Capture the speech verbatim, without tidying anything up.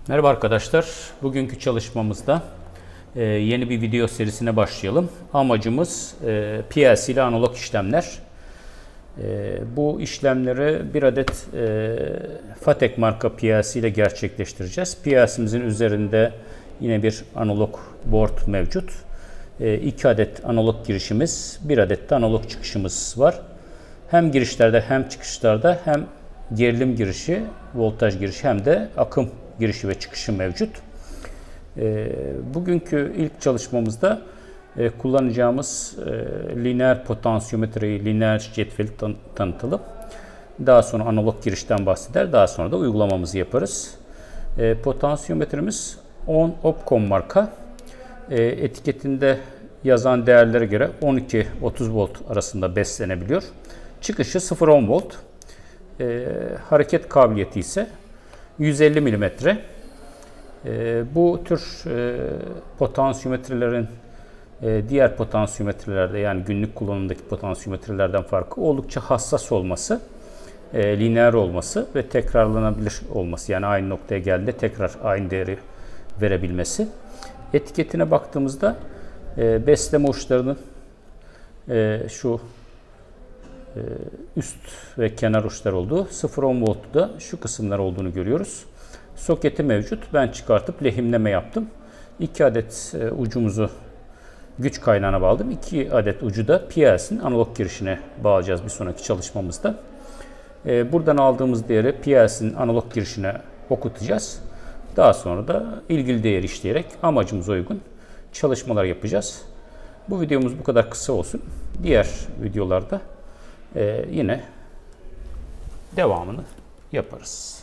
Merhaba arkadaşlar. Bugünkü çalışmamızda e, yeni bir video serisine başlayalım. Amacımız e, P L C ile analog işlemler. E, bu işlemleri bir adet e, Fatek marka P L C ile gerçekleştireceğiz. P L C'mizin üzerinde yine bir analog board mevcut. E, iki adet analog girişimiz, bir adet de analog çıkışımız var. Hem girişlerde hem çıkışlarda hem gerilim girişi, voltaj girişi hem de akım girişi ve çıkışı mevcut. E, bugünkü ilk çalışmamızda e, kullanacağımız e, lineer potansiyometreyi, lineer cetveli tan tanıtalım. Daha sonra analog girişten bahseder. Daha sonra da uygulamamızı yaparız. E, potansiyometremiz on Opcom marka. E, etiketinde yazan değerlere göre on iki otuz volt arasında beslenebiliyor. Çıkışı sıfır on volt. E, hareket kabiliyeti ise yüz elli milimetre. E, bu tür e, potansiyometrelerin e, diğer potansiyometrelerde, yani günlük kullanımdaki potansiyometrelerden farkı oldukça hassas olması, e, lineer olması ve tekrarlanabilir olması. Yani aynı noktaya geldiğinde tekrar aynı değeri verebilmesi. Etiketine baktığımızda e, besleme uçlarının e, şu e, üst ve kenar uçlar olduğu, sıfır on voltlu da şu kısımlar olduğunu görüyoruz. Soketi mevcut. Ben çıkartıp lehimleme yaptım. iki adet e, ucumuzu güç kaynağına bağladım. iki adet ucu da P L C'nin analog girişine bağlayacağız bir sonraki çalışmamızda. E, buradan aldığımız değeri P L C'nin analog girişine okutacağız. Daha sonra da ilgili değeri işleyerek amacımıza uygun çalışmalar yapacağız. Bu videomuz bu kadar kısa olsun. Diğer videolarda e, yine devamını yaparız.